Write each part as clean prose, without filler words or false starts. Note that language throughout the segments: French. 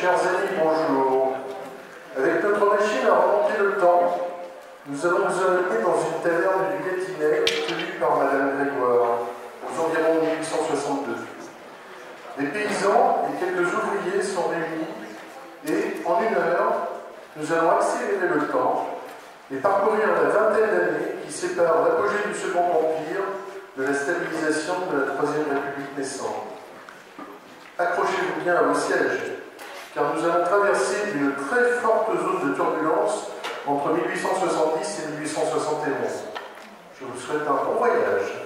Chers amis, bonjour. Avec notre machine à remonter le temps, nous allons vous amener dans une taverne du Gâtinais tenue par Madame Grégoire, aux environs de 1862. Les paysans et quelques ouvriers sont réunis et, en une heure, nous allons accélérer le temps et parcourir la vingtaine d'années qui séparent l'apogée du Second Empire de la stabilisation de la Troisième République naissante. Accrochez-vous bien à vos sièges, car nous allons traverser une très forte zone de turbulence entre 1870 et 1871. Je vous souhaite un bon voyage.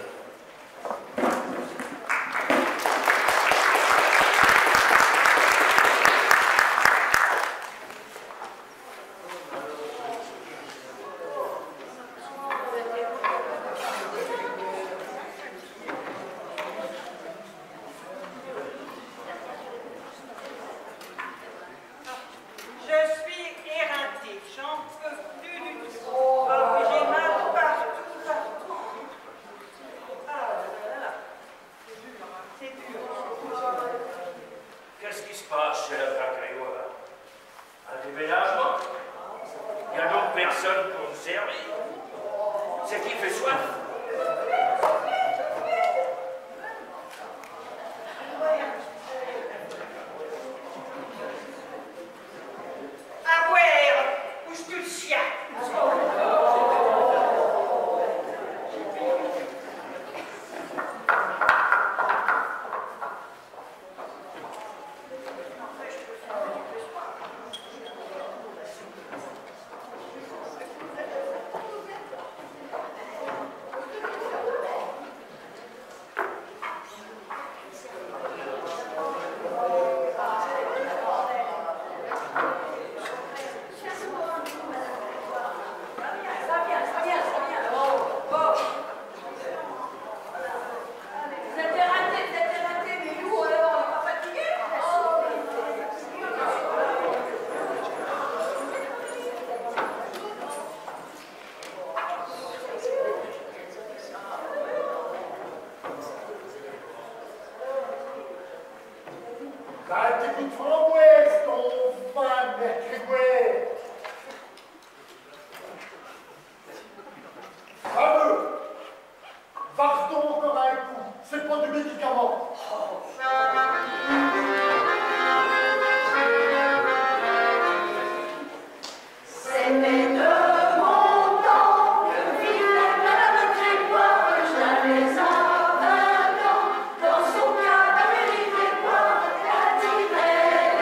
Dans son cas d'Amérique, quoi,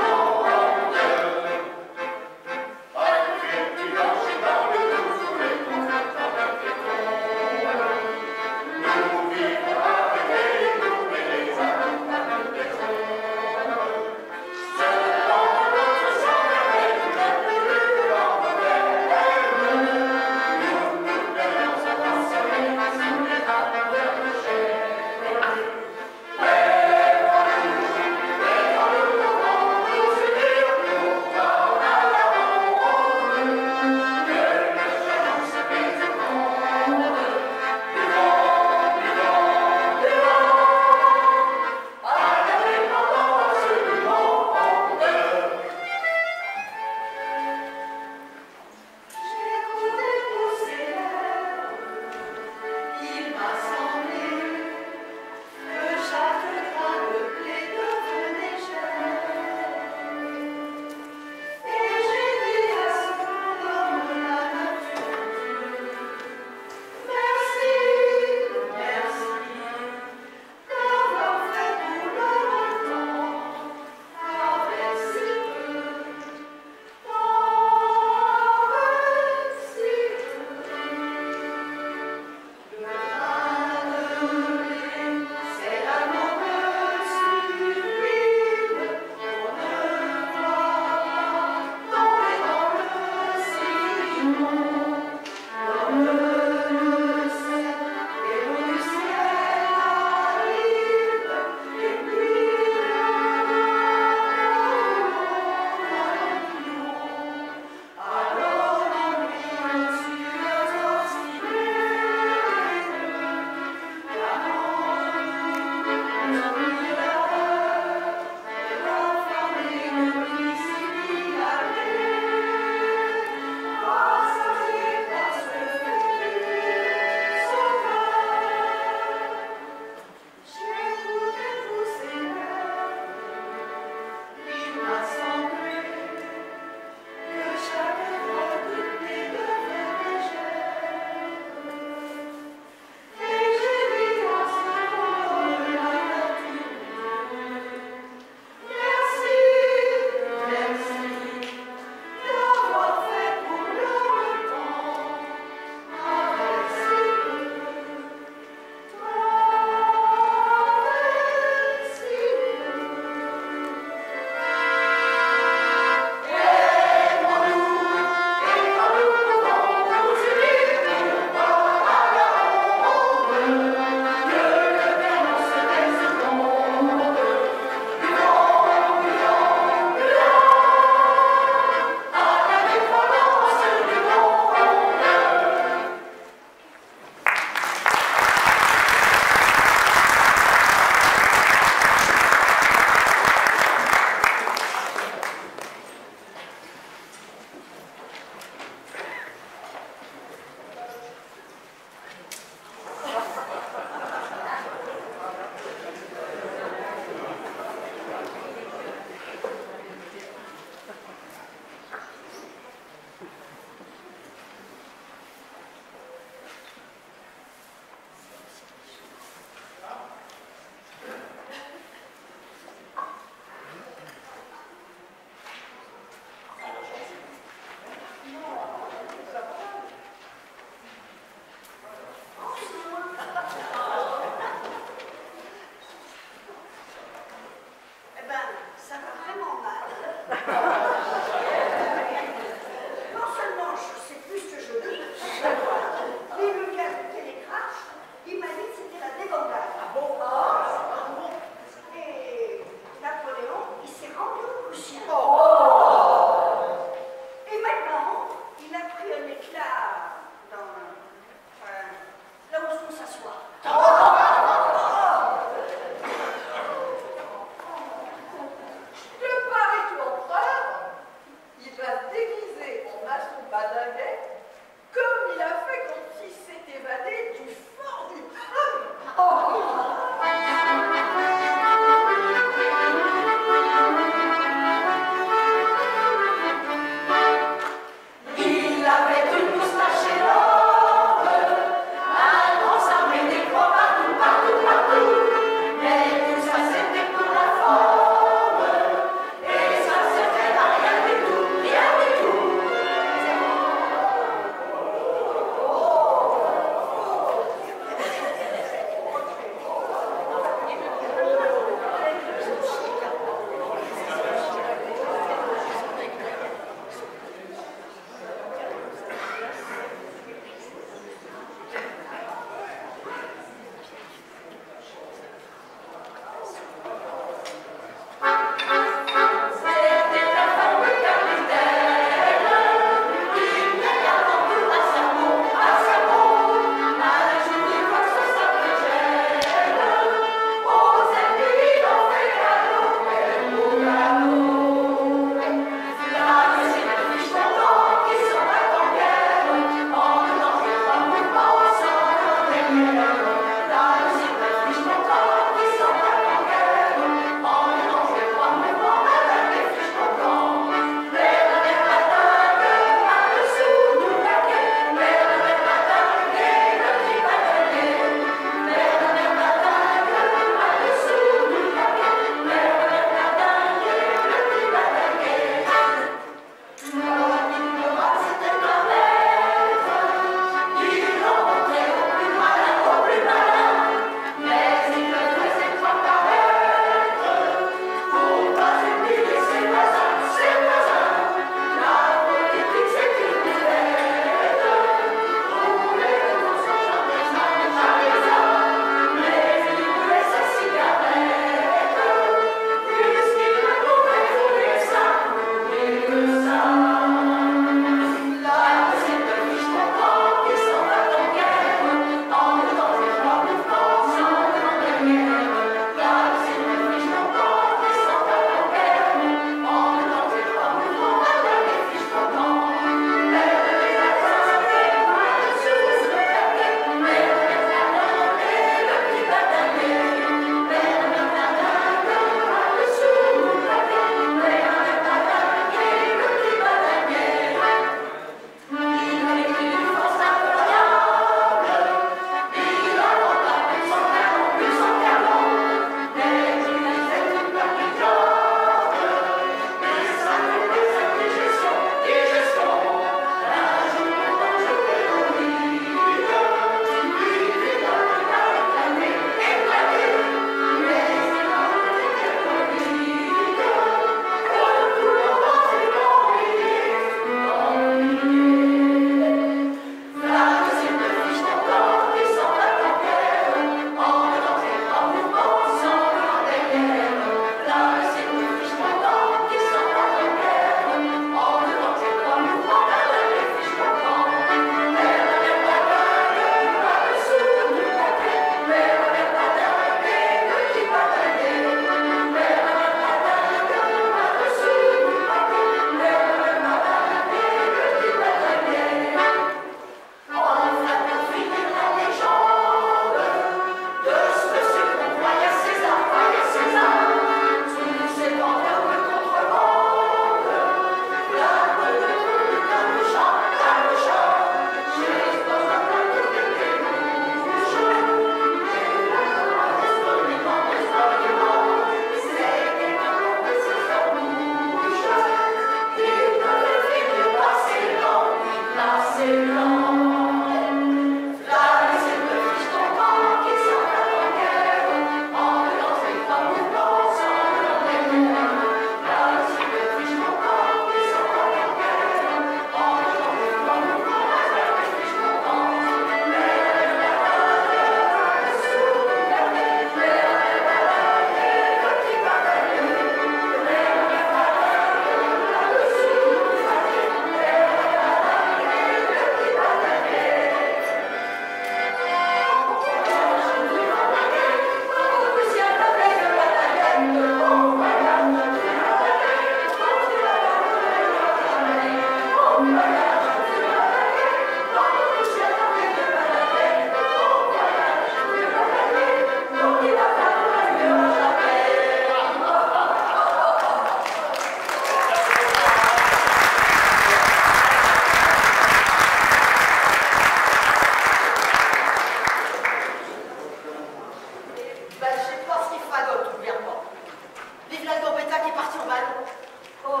là le Gambetta qui est parti en ballon. Oh,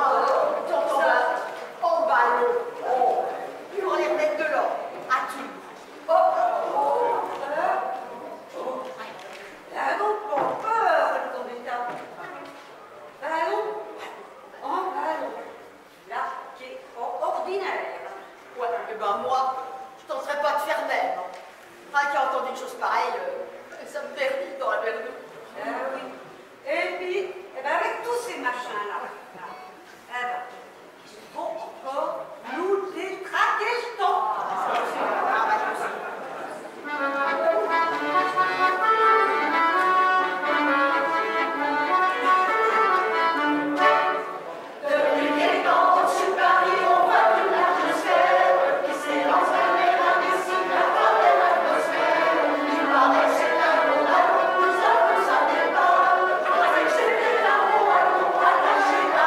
En ballon. Oh. Pour les remettre de l'or. À tout. Ballon pour peur, le Gambetta. Ballon en ballon. Là, qui est ordinaire. Ouais, et ben moi, je t'en serais pas de faire même. Ah, qui a entendu une chose pareille, ça me perdit dans la merde. Ah oui. Et puis, eh ben avec tous ces machins-là, eh ben, ils vont encore nous détraquer ce temps. C'était là-haut, attaché à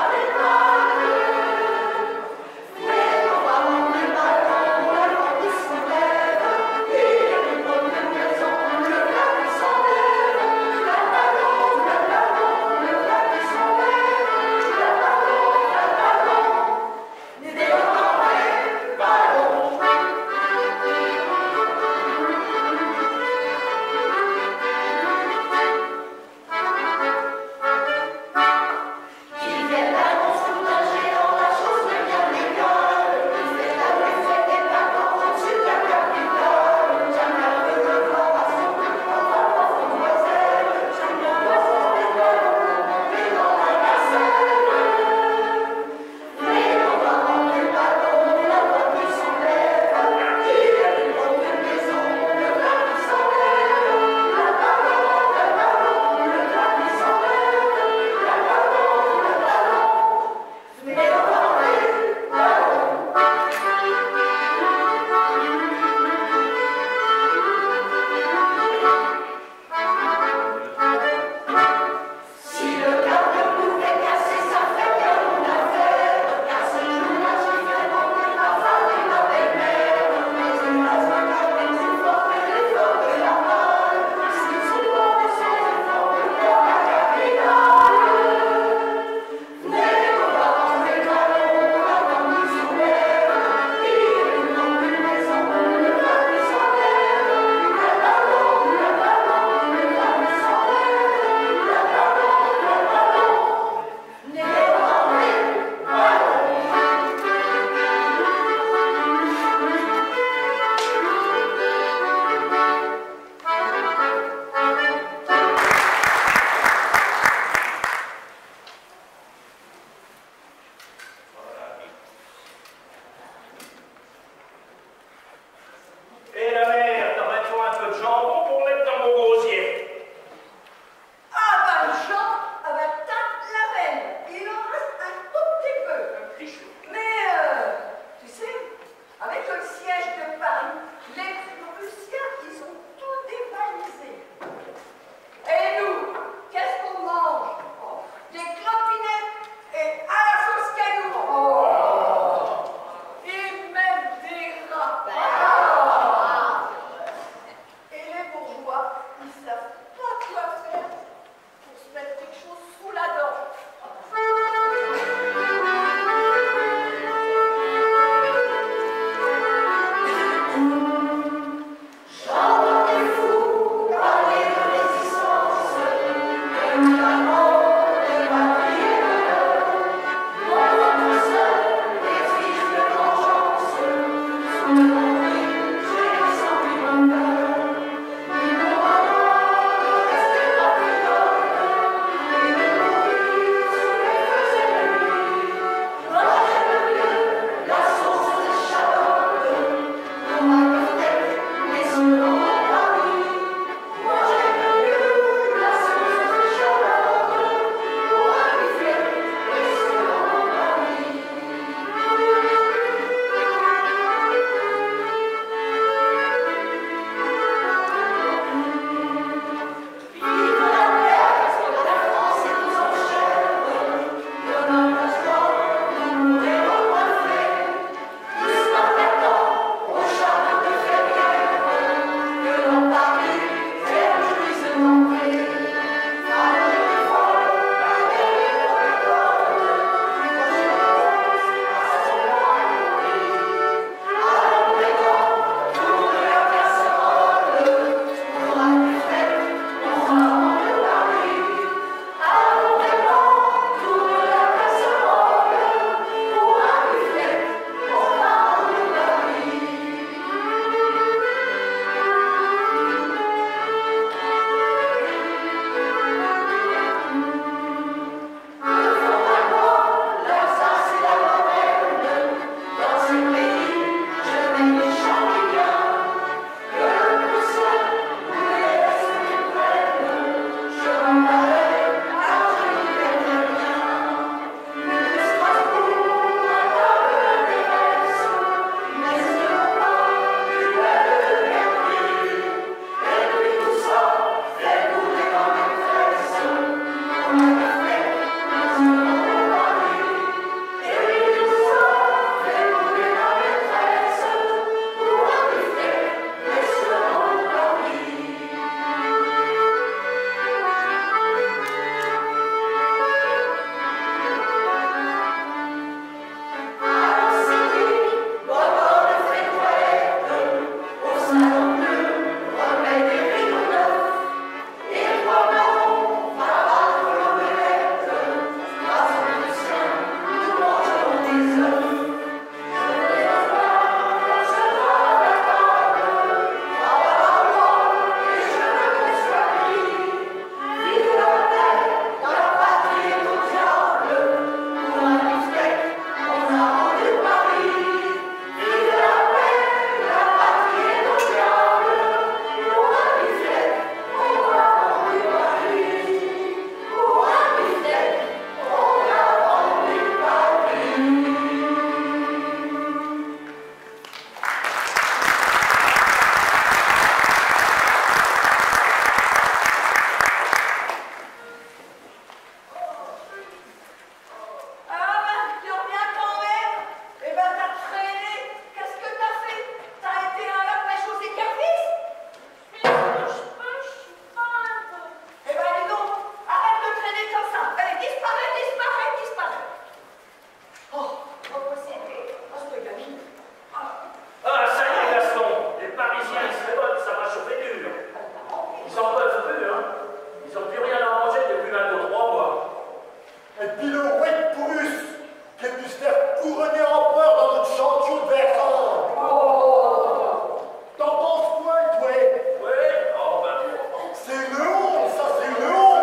Ils n'ont plus rien à manger depuis bientôt 3 mois. Et puis le roi de Prusse, qui est pu se faire couronner empereur dans notre champion de Versailles. Oh. T'en penses quoi, toi? Ouais, oh ben. C'est une honte, ça, c'est une honte.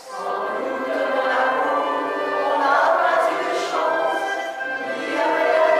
Sans doute, mon amour, on n'a pas eu de chance, ni avec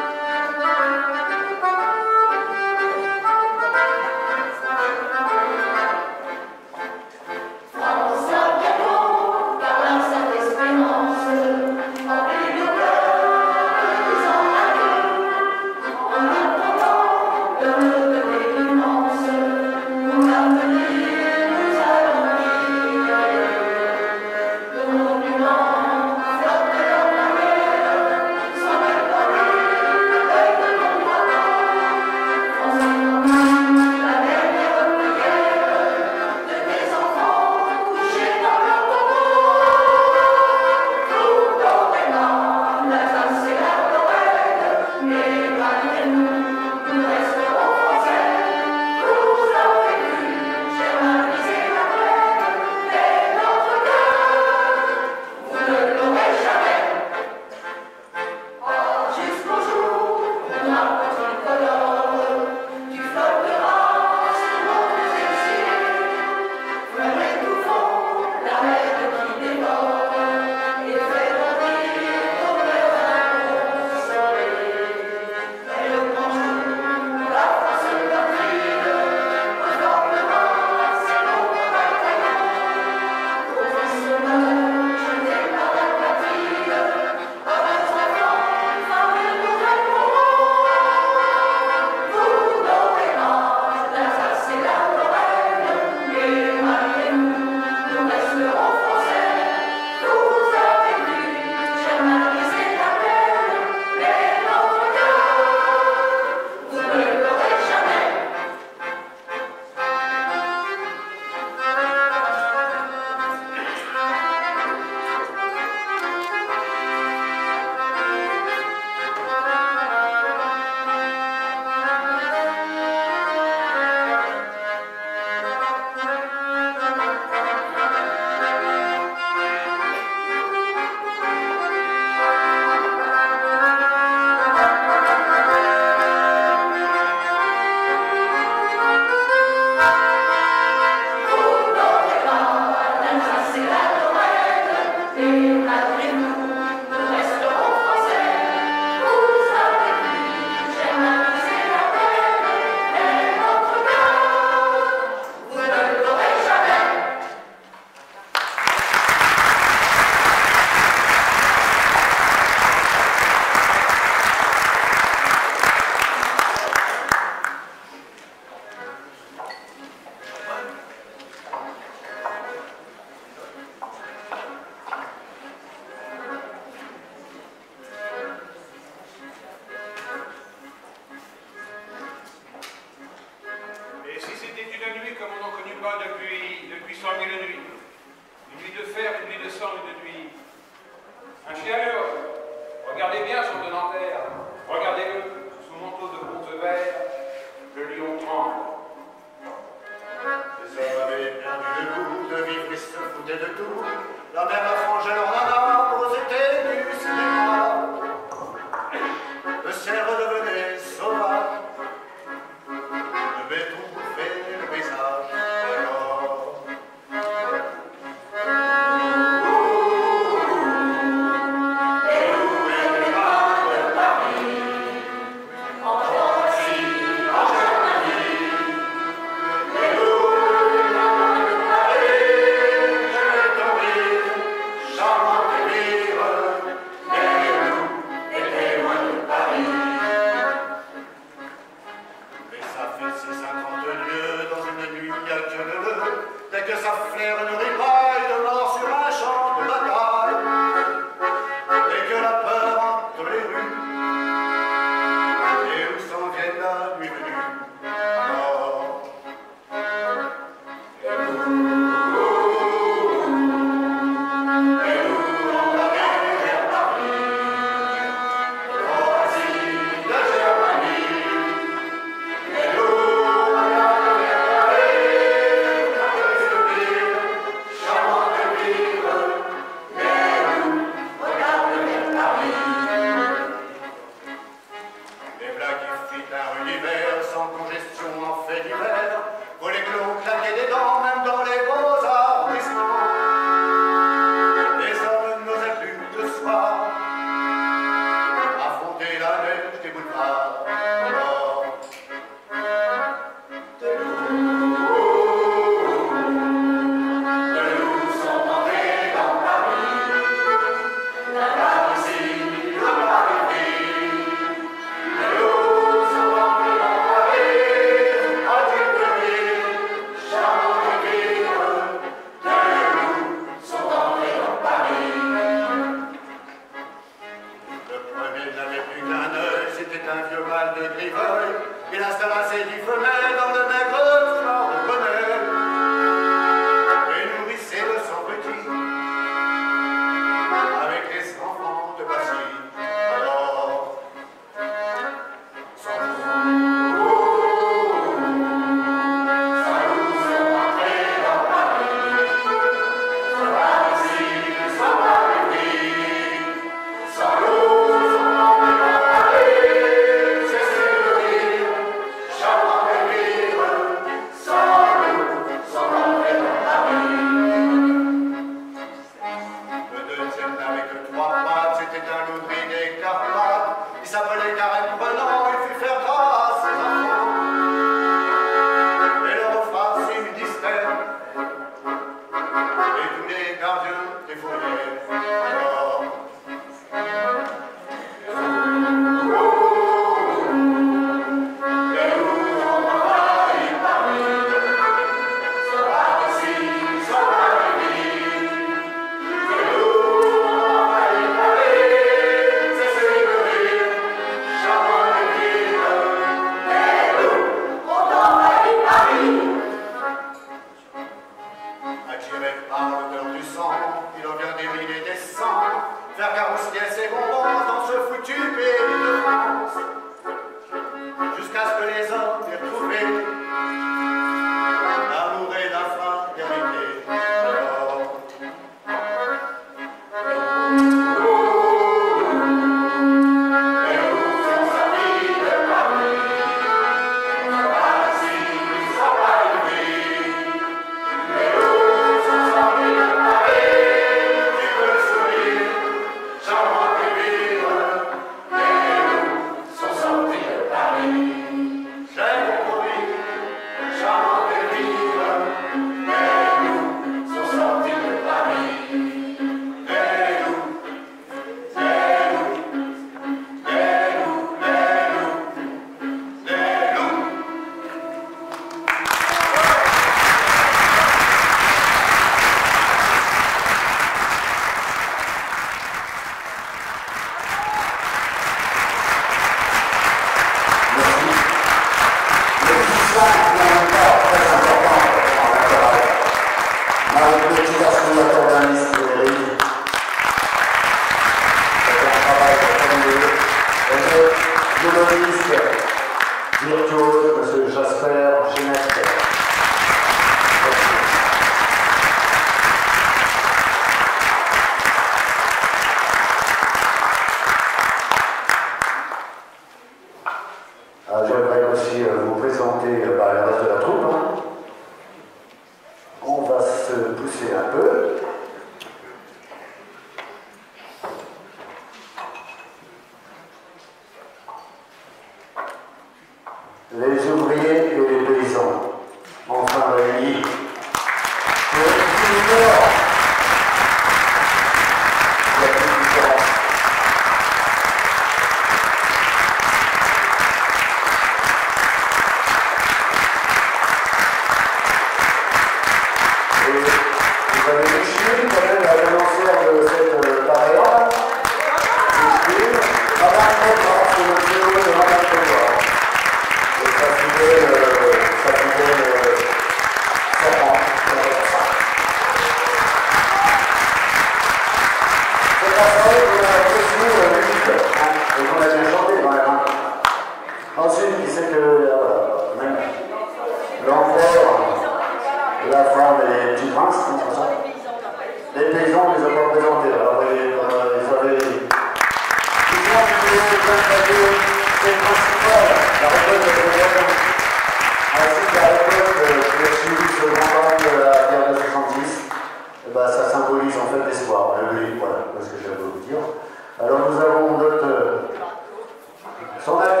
Son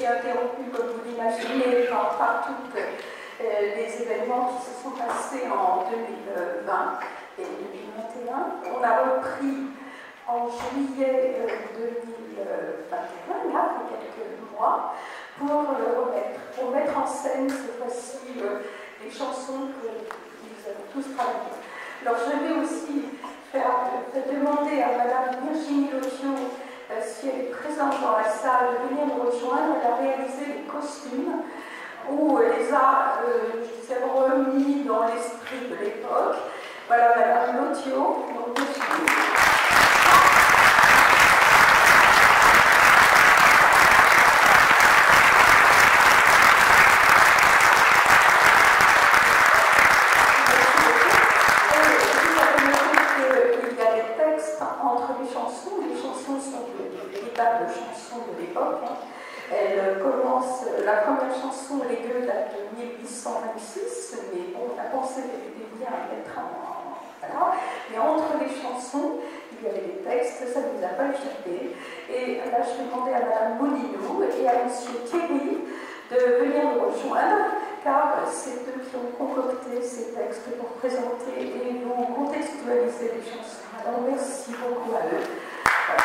été interrompu, comme vous l'imaginez, par tous les événements qui se sont passés en 2020 et 2021. On a repris en juillet 2021, là, il y a quelques mois, pour mettre en scène cette fois-ci les chansons que nous avons tous travaillées. Alors je vais aussi demander à Madame Virginie Lotio, si elle est présente dans la salle, de venir nous rejoindre. Elle a réalisé les costumes où elle les a, je sais, remis dans l'esprit de l'époque. Voilà Madame Lotio, donc Virginie. La première chanson, les deux, date de 1826, mais on a pensé qu'elle était bien à mettre en. Voilà. Mais entre les chansons, il y avait des textes, ça ne nous a pas échappé. Et là, je vais demander à Madame Molineau et à Monsieur Thierry de venir nous rejoindre, car c'est eux qui ont concocté ces textes pour présenter et nous contextualiser les chansons. Alors, merci beaucoup à eux. Voilà.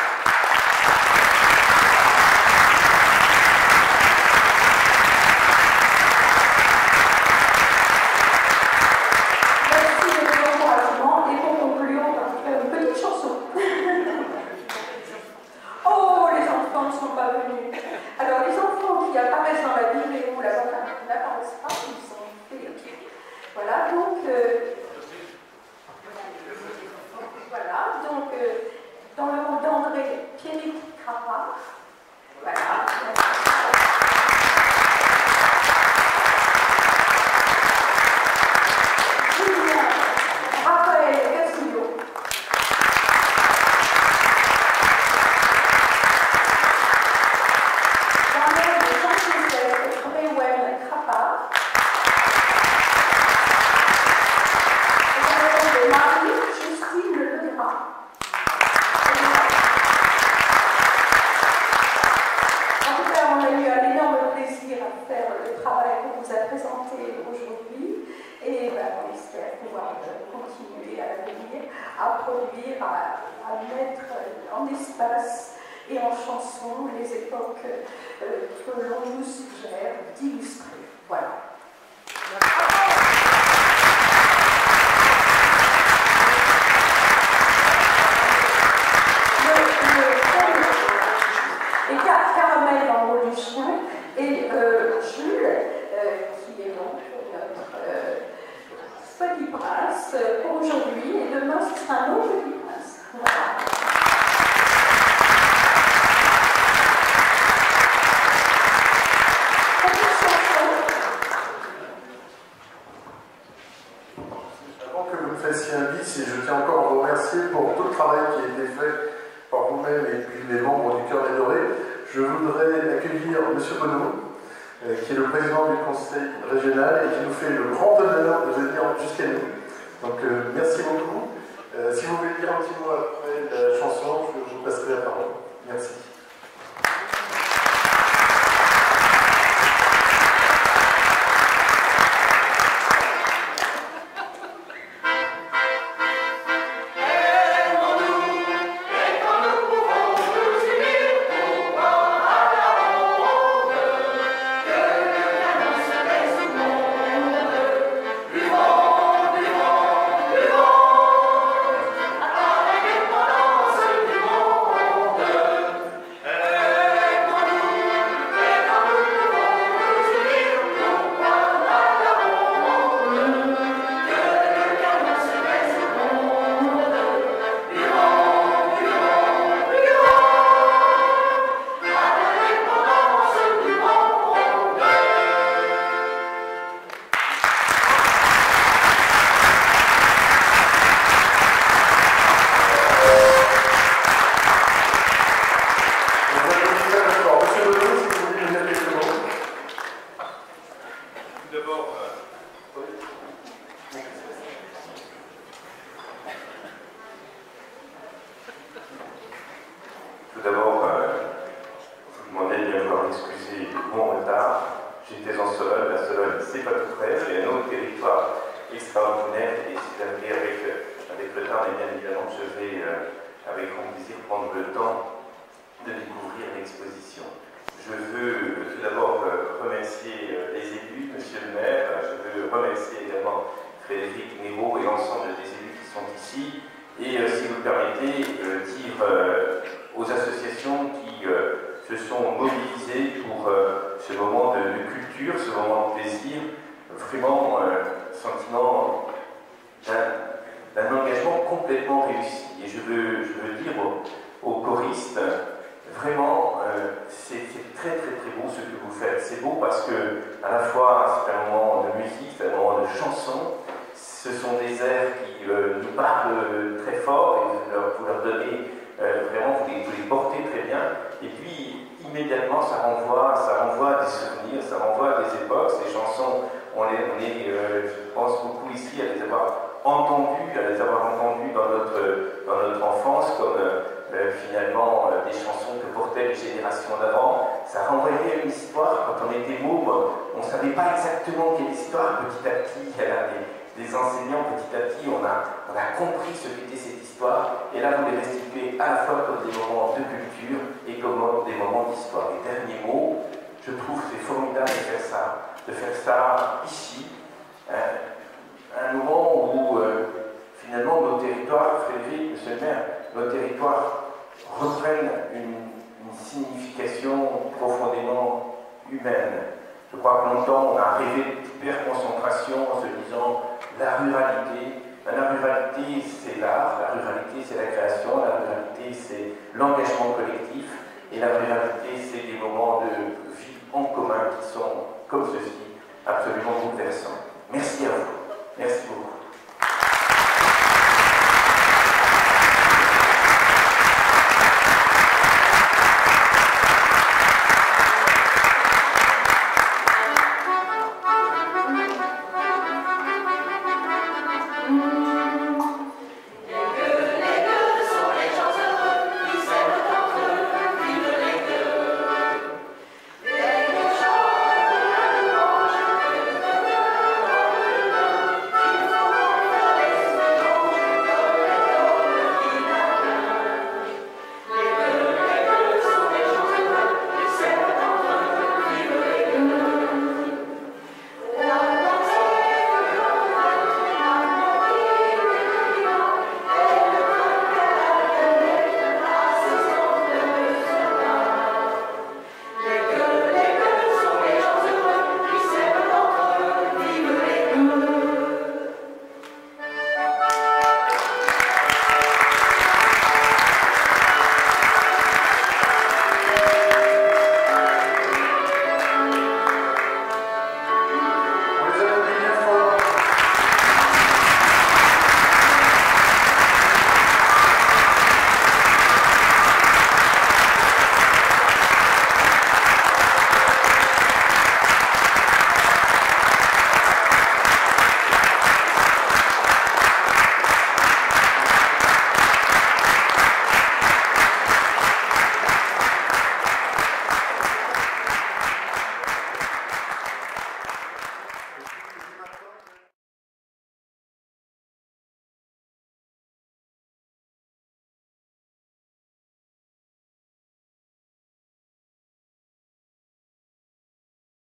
demandais de bien vouloir excuser mon retard. J'étais en Sologne, la Sologne c'est pas tout près, c'est un autre territoire extraordinaire et si jamais avec le temps, et bien évidemment je vais avec grand plaisir prendre le temps de découvrir l'exposition. Je veux tout d'abord remercier les élus, monsieur le maire, je veux remercier également Frédéric Néraud et l'ensemble des élus qui sont ici et si vous le permettez, dire aux associations qui se sont mobilisées pour ce moment de culture, ce moment de plaisir, vraiment sentiment d'un engagement complètement réussi. Et je veux dire aux choristes, vraiment, c'est très beau ce que vous faites. C'est beau parce que à la fois c'est un moment de musique, c'est un moment de chanson, ce sont des airs qui nous parlent très fort et vous leur donnez vraiment, vous les portez très bien. Et puis immédiatement ça renvoie à des souvenirs, ça renvoie à des époques. Ces chansons, je pense beaucoup ici à les avoir entendues dans notre enfance, comme finalement des chansons que portaient les générations d'avant. Ça renvoyait à une histoire. Quand on était môme, on ne savait pas exactement quelle histoire. Petit à petit, les enseignants, petit à petit, on a compris ce qu'était cette histoire. Et là, vous les restituez à la fois comme des moments de culture et comme des moments d'histoire. Les derniers mots, je trouve que c'est formidable de faire ça ici. Un moment où finalement nos territoires, Frédéric, monsieur le maire, nos territoires reprennent une signification profondément humaine. Je crois que longtemps on a rêvé d'hyperconcentration en se disant la ruralité. La ruralité c'est l'art, la ruralité c'est la création, la ruralité c'est l'engagement collectif et la ruralité c'est des